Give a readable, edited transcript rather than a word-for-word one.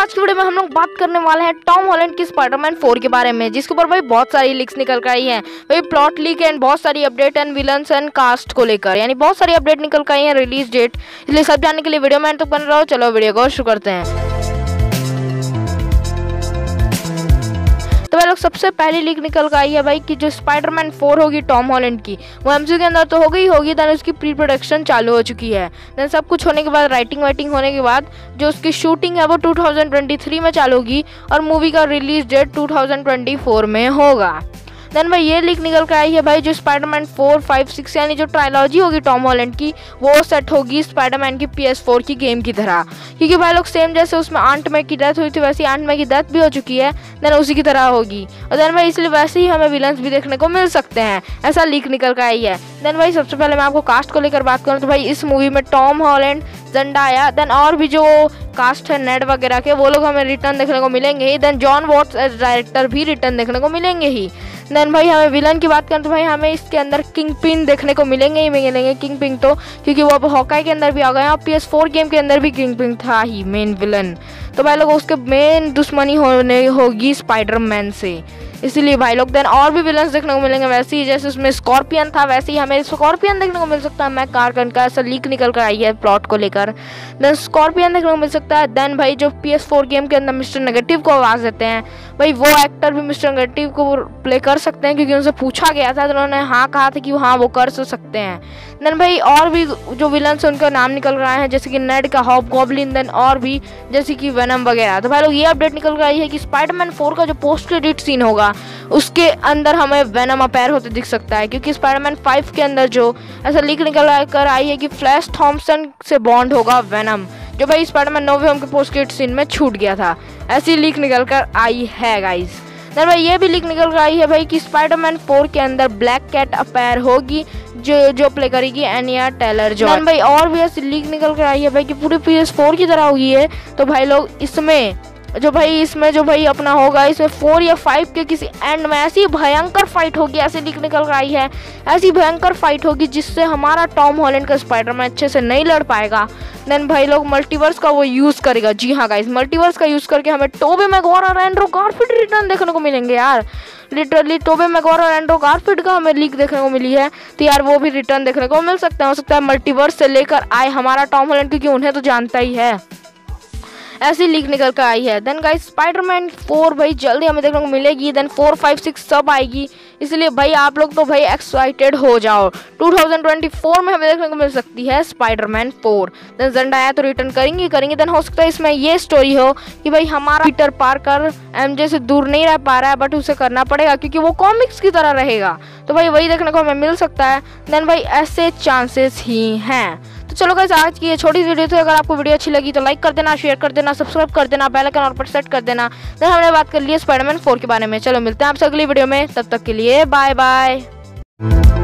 आज की वीडियो में हम लोग बात करने वाले हैं टॉम हॉलैंड की स्पाइडरमैन 4 के बारे में, जिसके ऊपर भाई बहुत सारी लीक्स निकल कर आई हैं। भाई प्लॉट लीक एंड बहुत सारी update and villains and cast को लेकर, यानी बहुत सारी अपडेट निकल कर आई हैं, रिलीज डेट। इसलिए सब जानने के लिए वीडियो में तो बन रहा हो। चलो वीडियो को शुरू करते हैं। तो भाई लोग सबसे पहली लीक निकल कर आई है भाई कि जो स्पाइडरमैन 4 होगी टॉम हॉलैंड की, वो एमसीयू के अंदर तो हो गई होगी, देन उसकी प्री प्रोडक्शन चालू हो चुकी है। देन सब कुछ होने के बाद, राइटिंग वाइटिंग होने के बाद, जो उसकी शूटिंग है वो 2023 में चालू होगी और मूवी का रिलीज डेट 2024 में होगा। देन भाई ये लीक निकल कर आई है भाई जो स्पाइडरमैन 4, 5, 6 यानी जो ट्रायलॉजी होगी टॉम हॉलैंड की, वो सेट होगी स्पाइडरमैन की PS4 की गेम की तरह। क्योंकि भाई लोग सेम जैसे उसमें आंट मै की डेथ हुई थी, वैसी आंट मै की डेथ भी हो चुकी है, देन उसी की तरह होगी। और देन भाई इसलिए वैसे ही हमें विलन्स भी देखने को मिल सकते हैं, ऐसा लीक निकल कर आई है। देन भाई सबसे पहले मैं आपको कास्ट को लेकर बात करूँ तो भाई इस मूवी में टॉम हॉलैंड, ज़ेंडाया, देन और भी जो कास्ट है नेड वगैरह के, वो लोग हमें रिटर्न देखने को मिलेंगे ही। Then Jon Watts as director भी रिटर्न देखने को मिलेंगे ही। देन भाई हमें विलन की बात करें तो भाई हमें इसके अंदर किंगपिन देखने को मिलेंगे ही मिलेंगे। किंगपिन तो क्योंकि वो अब हॉकाई के अंदर भी आ गए हैं और PS4 गेम के अंदर भी किंगपिन था ही मेन विलन। तो भाई लोग उसके मेन दुश्मनी होने होगी स्पाइडरमैन से, इसीलिए भाई लोग। देन और भी विलन्स देखने को मिलेंगे, वैसे ही जैसे उसमें स्कॉर्पियन था वैसे ही हमें स्कॉर्पियन देखने को मिल सकता है। मैं कारकन का ऐसा लीक निकल कर आई है प्लॉट को लेकर, देन स्कॉर्पियन देखने को मिल सकता है। देन भाई जो PS4 गेम के अंदर मिस्टर नेगेटिव को आवाज़ देते हैं, भाई वो एक्टर भी मिस्टर नेगेटिव को प्ले कर सकते हैं, क्योंकि उनसे पूछा गया था तो उन्होंने हाँ कहा था कि हाँ वो कर सकते हैं। देन भाई और भी जो विलन्स उनका नाम निकल रहा है, जैसे कि नेड का हॉबगॉब्लिन, देन और भी जैसे कि वेनम वगैरह। तो भाई लोग ये अपडेट निकल कर आई है कि स्पाइडरमैन 4 का जो पोस्ट क्रेडिट सीन होगा उसके अंदर हमें वेनम अपेयर होते दिख सकता है। क्योंकि स्पाइडरमैन 5 के अंदर जो ऐसा लीक निकल कर आई है कि फ्लैश थॉम्पसन से बॉन्ड होगा वेनम, जो भाई स्पाइडरमैन नो वे होम के पोस्ट क्रेडिट सीन में छूट गया था। ऐसी लीक निकल कर आई है गाइस। देन भाई ये भी लीक निकल कर आई है भाई कि स्पाइडरमैन 4 के अंदर ब्लैक कैट अपेयर होगी, जो प्ले करेगी एनिया टेलर-जॉय। भाई और भी ऐसी लीक निकल कर आई है भाई कि पूरी PS4 की तरह होगी है। तो भाई लोग इसमें जो भाई अपना होगा, इसमें 4 या 5 के किसी एंड में ऐसी भयंकर फाइट होगी, ऐसी लीक निकल कर आई है, ऐसी भयंकर फाइट होगी जिससे हमारा टॉम हॉलैंड का स्पाइडरमैन अच्छे से नहीं लड़ पाएगा। देन भाई लोग मल्टीवर्स का वो यूज़ करेगा। जी हाँ गाइस, मल्टीवर्स का यूज़ करके हमें टोबी मैगवायर और एंड्रू गारफील्ड रिटर्न देखने को मिलेंगे यार। लिटरली टोबी मैगवायर और एंड्रू गारफील्ड का हमें लीक देखने को मिली है, तो यार वो भी रिटर्न देखने को मिल सकता है। हो सकता है मल्टीवर्स से लेकर आए हमारा टॉम हॉलैंड, क्योंकि उन्हें तो जानता ही है। ऐसी लीक निकल कर आई है। देन गाइस स्पाइडरमैन 4 भाई जल्दी हमें देखने को मिलेगी। देन 4, 5, 6 सब आएगी, इसलिए भाई आप लोग तो भाई एक्साइटेड हो जाओ। 2024 में हमें देखने को मिल सकती है स्पाइडरमैन 4। देन ज़ेंडाया तो रिटर्न करेंगे। देन हो सकता है इसमें ये स्टोरी हो कि भाई हमारा पीटर पार्कर MJ से दूर नहीं रह पा रहा है, बट उसे करना पड़ेगा क्योंकि वो कॉमिक्स की तरह रहेगा, तो भाई वही देखने को हमें मिल सकता है। देन भाई ऐसे चांसेस ही हैं। तो चलो गाइस आज की ये छोटी सी वीडियो थी। अगर आपको वीडियो अच्छी लगी तो लाइक कर देना, शेयर कर देना, सब्सक्राइब कर देना, बेल आइकन और पर सेट कर देना। देन हमने बात कर ली है स्पाइडरमैन 4 के बारे में। चलो मिलते हैं आपसे अगली वीडियो में, तब तक के लिए बाय बाय।